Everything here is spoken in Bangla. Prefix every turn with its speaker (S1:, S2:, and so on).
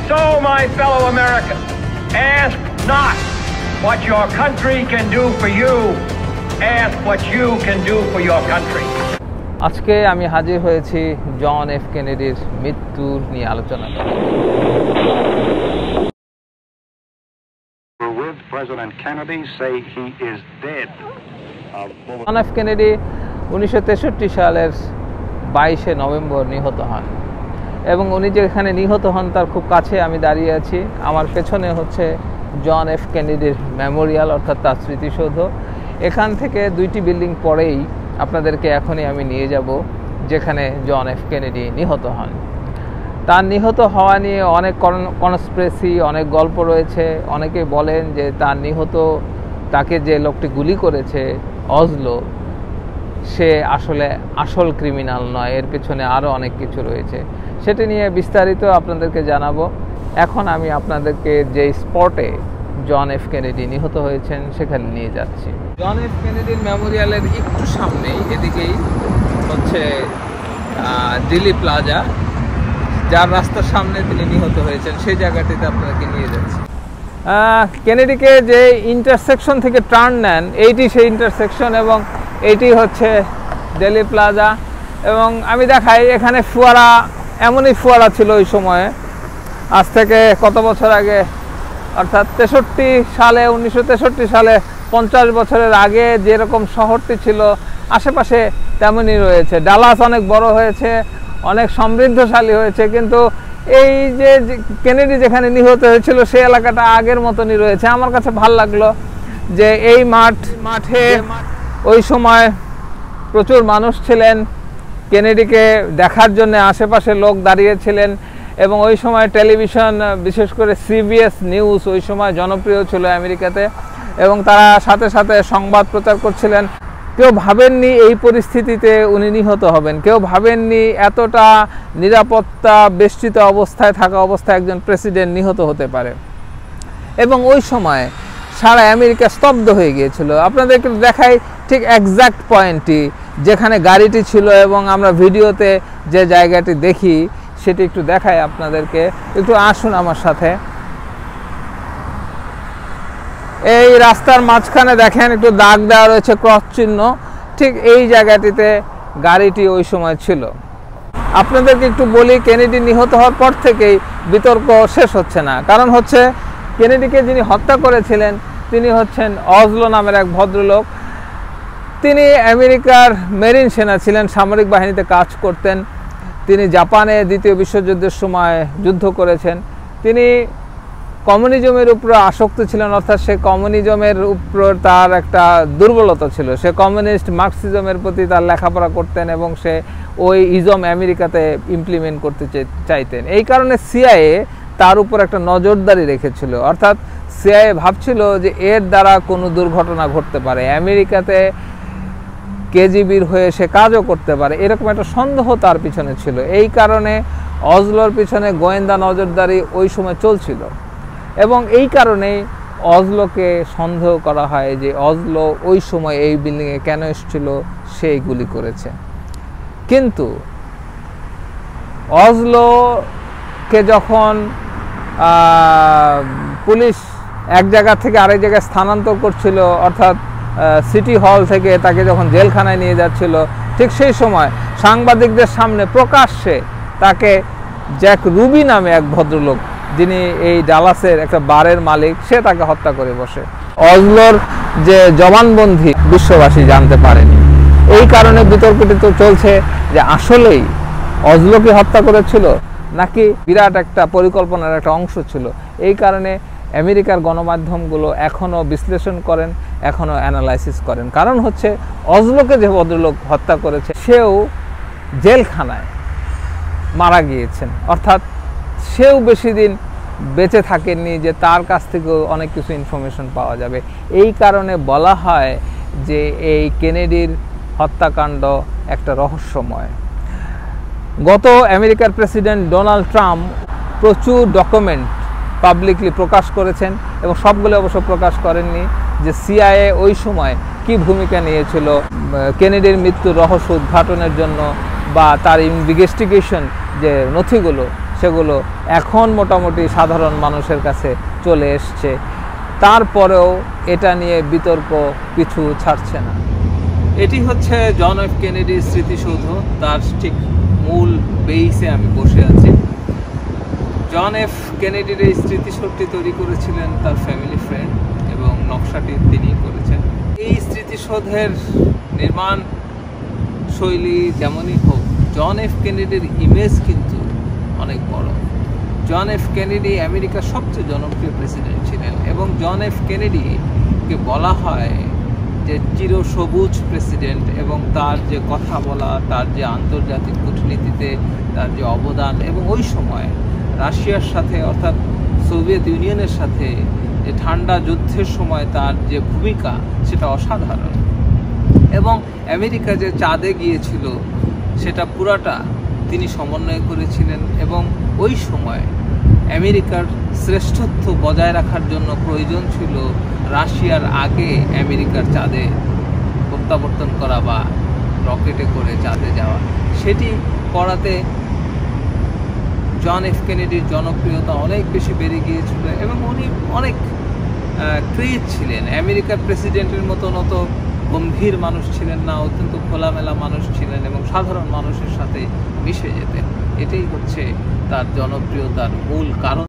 S1: So, my fellow Americans, ask not what your country can do for you. Ask what you can do for your country.
S2: আজকে আমি হাজির হয়েছি জন এফ কেনেডির মৃত্যুর নিয়ে আলোচনা করতে।
S3: President Kennedy say he is dead.
S2: John F Kennedy 1963 সালের 22 নভেম্বর নিহত হন এবং উনি যেখানে নিহত হন তার খুব কাছে আমি দাঁড়িয়ে আছি। আমার পেছনে হচ্ছে জন এফ কেনেডির মেমোরিয়াল অর্থাৎ তার স্মৃতিসৌধ। এখান থেকে 2টি বিল্ডিং পরেই আপনাদেরকে এখনই আমি নিয়ে যাব যেখানে জন এফ কেনেডি নিহত হন। তার নিহত হওয়া নিয়ে অনেক কনস্পিরেসি, অনেক গল্প রয়েছে। অনেকে বলেন যে তাকে যে লোকটি গুলি করেছে অজলো, সে আসলে আসল ক্রিমিনাল নয়, এর পেছনে আরও অনেক কিছু রয়েছে। সেটি নিয়ে বিস্তারিত আপনাদেরকে জানাবো। এখন আমি আপনাদেরকে যে স্পটে জন এফ কেনেডি নিহত হয়েছেন সেখানে নিয়ে যাচ্ছি। জন এফ কেনেডির মেমোরিয়ালের একটু সামনেই এদিকেই হচ্ছে দিল্লি প্লাজা, যার রাস্তার সামনে তিনি নিহত হয়েছেন, সেই জায়গাটিতে আপনাকে নিয়ে যাচ্ছি। কেনেডিকে যে ইন্টারসেকশন থেকে টার্ন নেন, এইটি সেই ইন্টারসেকশন এবং এইটি হচ্ছে দিল্লি প্লাজা। এবং আমি দেখাই এখানে ফোয়ারা, এমনই ফোয়ারা ছিল ওই সময়ে, আজ থেকে কত বছর আগে, অর্থাৎ 1963 সালে 50 বছরের আগে যেরকম শহরটি ছিল আশেপাশে তেমনই রয়েছে। ডালাস অনেক বড় হয়েছে, অনেক সমৃদ্ধশালী হয়েছে, কিন্তু এই যে কেনেডি যেখানে নিহত হয়েছিল সেই এলাকাটা আগের মতনই রয়েছে। আমার কাছে ভাল লাগলো যে এই মাঠে ওই সময় প্রচুর মানুষ ছিলেন, কেনেডিকে দেখার জন্য আশেপাশে লোক দাঁড়িয়েছিলেন এবং ওই সময় টেলিভিশন, বিশেষ করে সিবিএস নিউজ ওই সময় জনপ্রিয় ছিল আমেরিকাতে এবং তারা সাথে সাথে সংবাদ প্রচার করছিলেন। কেউ ভাবেননি এই পরিস্থিতিতে উনি নিহত হবেন, কেউ ভাবেননি এতটা নিরাপত্তা বেষ্টিত অবস্থায় থাকা অবস্থায় একজন প্রেসিডেন্ট নিহত হতে পারে। এবং ওই সময় সারা আমেরিকা স্তব্ধ হয়ে গিয়েছিল। আপনাদেরকে দেখাই ঠিক এক্স্যাক্ট পয়েন্টটি যেখানে গাড়িটি ছিল এবং আমরা ভিডিওতে যে জায়গাটি দেখি সেটি একটু দেখাই আপনাদেরকে। একটু আসুন আমার সাথে। এই রাস্তার মাঝখানে দেখেন একটু দাগ দেওয়া রয়েছে, ক্রস চিহ্ন, ঠিক এই জায়গাটিতে গাড়িটি ওই সময় ছিল। আপনাদেরকে একটু বলি, কেনেডি নিহত হওয়ার পর থেকেই বিতর্ক শেষ হচ্ছে না। কারণ হচ্ছে কেনেডিকে যিনি হত্যা করেছিলেন তিনি হচ্ছেন অজলো নামের এক ভদ্রলোক। তিনি আমেরিকার মেরিন সেনা ছিলেন, সামরিক বাহিনীতে কাজ করতেন। তিনি জাপানে 2য় বিশ্বযুদ্ধের সময় যুদ্ধ করেছেন। তিনি কমিউনিজমের উপর আসক্ত ছিলেন, অর্থাৎ সে কমিউনিজমের উপর তার একটা দুর্বলতা ছিল। সে কমিউনিস্ট মার্কসিজমের প্রতি তার লেখাপড়া করতেন এবং সে ওই ইজম আমেরিকাতে ইমপ্লিমেন্ট করতে চাইতেন। এই কারণে সিআইএ তার উপর একটা নজরদারি রেখেছিল, অর্থাৎ সিআইএ ভাবছিল যে এর দ্বারা কোনো দুর্ঘটনা ঘটতে পারে, আমেরিকাতে কেজিবির হয়ে সে কাজও করতে পারে, এরকম একটা সন্দেহ তার পিছনে ছিল। এই কারণে অজলোর পিছনে গোয়েন্দা নজরদারি ওই সময় চলছিল এবং এই কারণেই অজলোকে সন্দেহ করা হয় যে অজলো ওই সময় এই বিল্ডিংয়ে কেন এসেছিল, সেই গুলি করেছে। কিন্তু অজলোকে যখন পুলিশ এক জায়গা থেকে আরেক জায়গায় স্থানান্তর করছিল, অর্থাৎ সিটি হল থেকে তাকে যখন জেলখানায় নিয়ে যাচ্ছিল, ঠিক সেই সময় সাংবাদিকদের সামনে প্রকাশ্যে তাকে জ্যাক রুবি নামে এক ভদ্রলোক, যিনি এই ডালাসের একটা বারের মালিক, সে তাকে হত্যা করে বসে। অজলোর যে জবানবন্দি বিশ্ববাসী জানতে পারেনি। এই কারণে বিতর্কটি তো চলছে যে আসলেই অজলোকে হত্যা করেছিল নাকি বিরাট একটা পরিকল্পনার একটা অংশ ছিল। এই কারণে আমেরিকার গণমাধ্যমগুলো এখনও বিশ্লেষণ করেন, এখনও অ্যানালাইসিস করেন। কারণ হচ্ছে অজলোকে যে ভদ্রলোক হত্যা করেছে সেও জেলখানায় মারা গিয়েছেন, অর্থাৎ সেও বেশি দিন বেঁচে থাকেননি যে তার কাছ থেকেও অনেক কিছু ইনফরমেশন পাওয়া যাবে। এই কারণে বলা হয় যে এই কেনেডির হত্যাকাণ্ড একটা রহস্যময়। গত আমেরিকার প্রেসিডেন্ট ডোনাল্ড ট্রাম্প প্রচুর ডকুমেন্ট পাবলিকলি প্রকাশ করেছেন এবং সবগুলো অবশ্য প্রকাশ করেননি যে সিআইএ ওই সময় কি ভূমিকা নিয়েছিল কেনেডির মৃত্যুর রহস্য উদ্ঘাটনের জন্য বা তার ইনভেস্টিগেশন যে নথিগুলো সেগুলো এখন মোটামুটি সাধারণ মানুষের কাছে চলে এসছে। তারপরেও এটা নিয়ে বিতর্ক পিছু ছাড়ছে না। এটি হচ্ছে জন এফ কেনেডির স্মৃতিসৌধ, তার ঠিক মূল বেইসে আমি বসে আছি। জন এফ কেনেডির এই স্মৃতিসৌধটি তৈরি করেছিলেন তার ফ্যামিলি ফ্রেন্ড এবং নকশাটি তিনি করেছেন। এই স্মৃতিসৌধের নির্মাণ শৈলী যেমনই হোক, জন এফ কেনেডির ইমেজ কিন্তু অনেক বড়। জন এফ কেনেডি আমেরিকার সবচেয়ে জনপ্রিয় প্রেসিডেন্ট ছিলেন এবং জন এফ কেনেডিকে বলা হয় যে চিরসবুজ প্রেসিডেন্ট, এবং তার যে কথা বলা, তার যে আন্তর্জাতিক কূটনীতিতে তার যে অবদান, এবং ওই সময় রাশিয়ার সাথে অর্থাৎ সোভিয়েত ইউনিয়নের সাথে যে ঠান্ডা যুদ্ধের সময় তার যে ভূমিকা সেটা অসাধারণ। এবং আমেরিকা যে চাঁদে গিয়েছিল সেটা পুরাটা তিনি সমন্বয় করেছিলেন, এবং ওই সময় আমেরিকার শ্রেষ্ঠত্ব বজায় রাখার জন্য প্রয়োজন ছিল রাশিয়ার আগে আমেরিকার চাঁদে প্রত্যাবর্তন করা বা রকেটে করে চাঁদে যাওয়া। সেটি করাতে জন এফ কেনেডির জনপ্রিয়তা অনেক বেশি বেড়ে গিয়েছিল এবং উনি অনেক ক্রেজ ছিলেন। আমেরিকার প্রেসিডেন্টের মতন অত গম্ভীর মানুষ ছিলেন না, অত্যন্ত খোলামেলা মানুষ ছিলেন এবং সাধারণ মানুষের সাথে মিশে যেতেন। এটাই হচ্ছে তার জনপ্রিয়তার মূল কারণ।